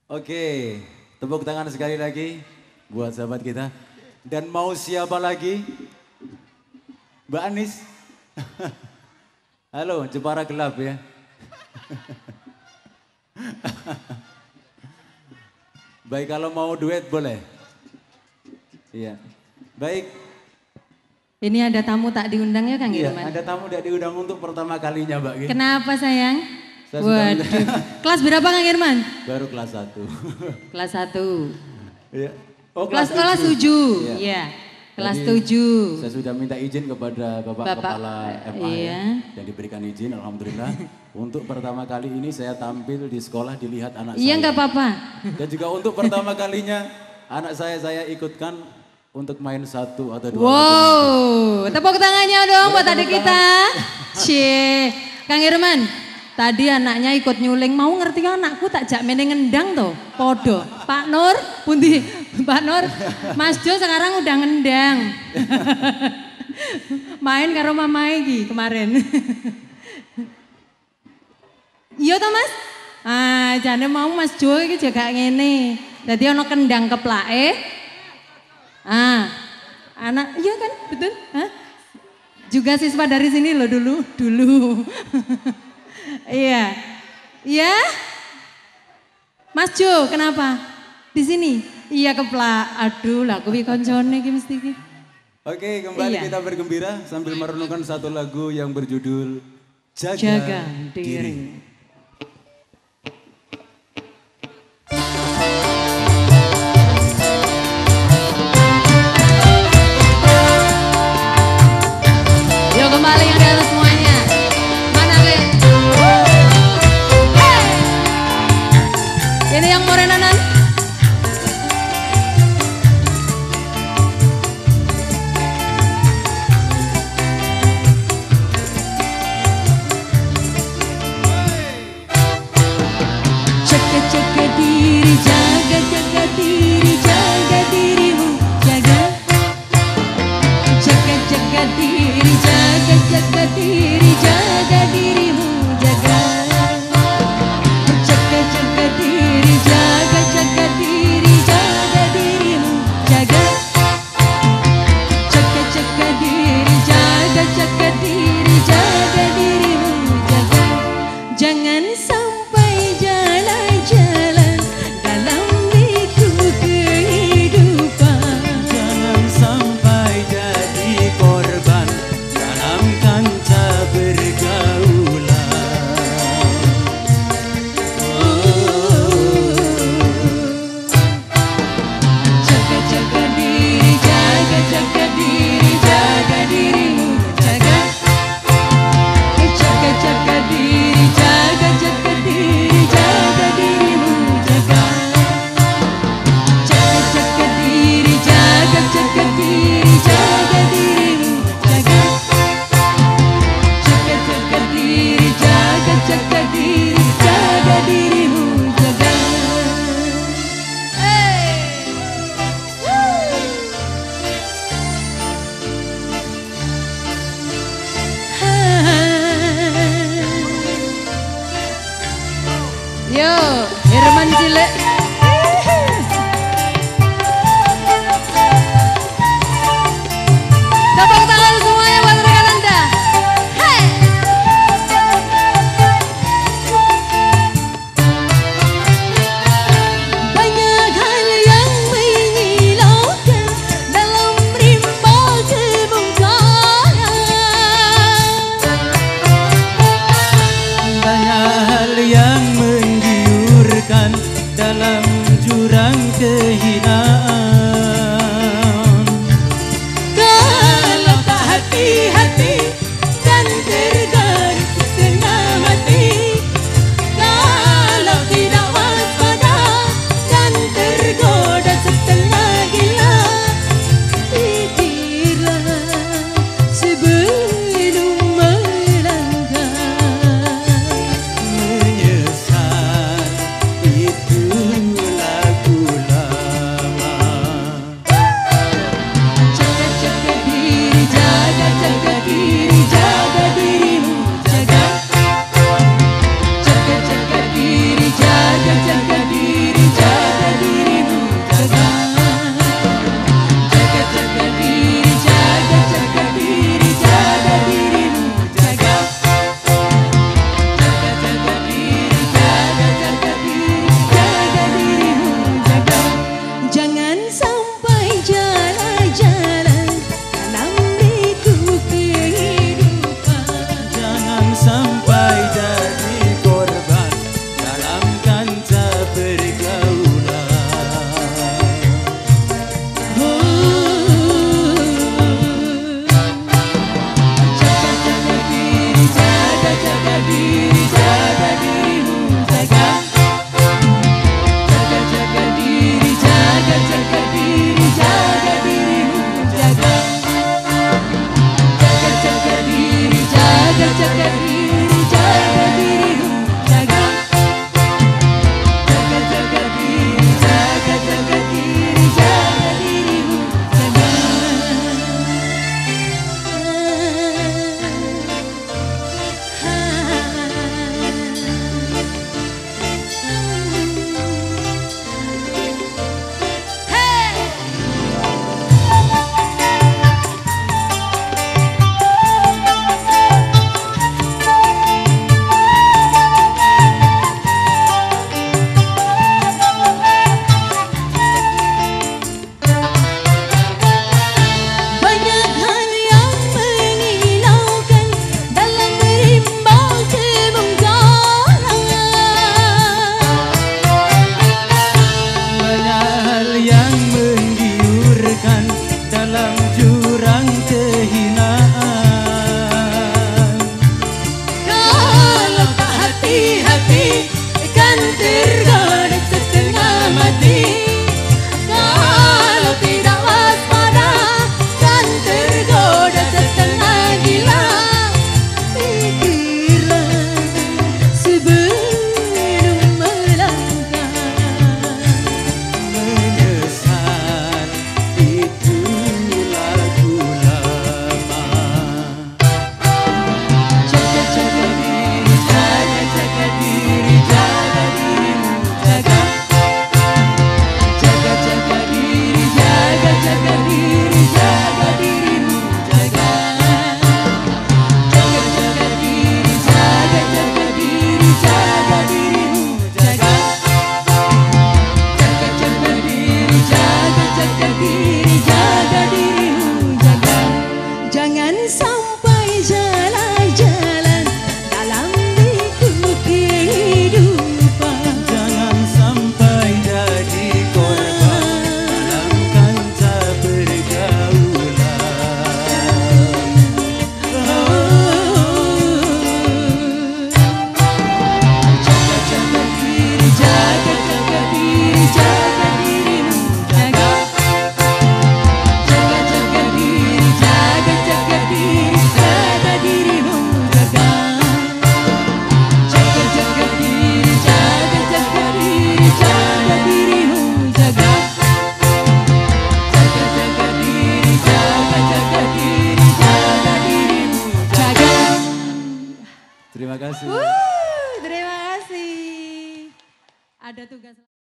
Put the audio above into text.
Oke, tepuk tangan sekali lagi buat sahabat kita. Dan mau siapa lagi? Mbak Anis. Halo, Jepara gelap ya. Baik, kalau mau duet boleh. Iya. Baik. Ini ada tamu tak diundang ya Kang Iya, Irman? ada tamu tidak diundang untuk pertama kalinya Mbak. Kenapa sayang? Saya Waduh. Kelas berapa Kang Irman? Baru kelas 1. Kelas 1. Iya. Oh, kelas 7. Iya. Kelas 7. Saya sudah minta izin kepada Bapak Kepala MA dan diberikan izin alhamdulillah. Untuk pertama kali ini saya tampil di sekolah dilihat anak saya. Iya nggak apa-apa. Dan juga untuk pertama kalinya anak saya ikutkan untuk main 1 atau 2. Wow, tepuk tangannya dong buat adik kita. Cie, Kang Irman, tadi anaknya ikut nyuling, mau ngerti anakku tak jak meneng ngendang tuh, podo. Pak Nur, pundi, Pak Nur, Mas Jo sekarang udah ngendang. Main karo mama iki kemarin. Iya toh Mas? Ah, jane mau Mas Jo iki jaga ngene. Dadi ana kendang keplake. Ah, anak, iya kan, betul? Hah? Juga siswa dari sini loh dulu. Iya, iya. Mas Jo, kenapa? Di sini? Iya keplak. Aduh, lah kuwi koncone iki mesti iki. Oke, kembali kita bergembira sambil merenungkan satu lagu yang berjudul Jaga Diri. Kembali yang di atas semuanya. Mana Le? Hey! Ini yang morenanan. Jaga diri, jaga diri, jaga dirimu, jaga diri, jaga diri, jaga dirimu, jaga diri, jaga diri, jaga dirimu, jaga diri, jaga diri, jaga dirimu, jaga. Jangan sampai jalan-jalan dalam liku kehidupan. Jangan sampai jadi korban dalam kancah bergaulan. Jaga diri, jaga diri, jaga dirimu, jaga diri, jaga diri, jaga dirimu, jaga diri, jaga diri, jaga dirimu, jaga diri, jaga diri, jaga dirimu, jaga. Yo, Irman Cilek. Tepuk tangan semuanya buat rekan Anda. Hey! Banyak hal yang menyilaukan dalam rimba kemungkaran. Banyak hal yang menggiurkan dalam Terima kasih. Terima kasih. Ada tugas.